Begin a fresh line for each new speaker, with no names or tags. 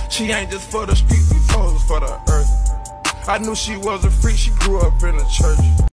She ain't just for the streets, these hoes for the earth. I knew she was a freak, she grew up in the church.